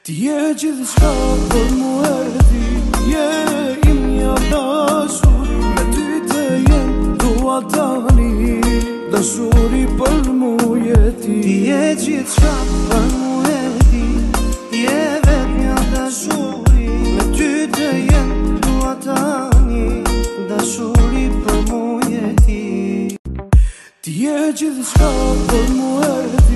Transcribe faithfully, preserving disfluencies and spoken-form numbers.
Ti je gjithçka për mu e ti, je imja dashuri, me ty të jem dua tani, dashuri për mu je ti. Ti je gjithçka për mu e ti, je vetmja dashuri, me ty të jem dua tani, dashuri për mu je ti. Ti je gjithçka për mu e ti,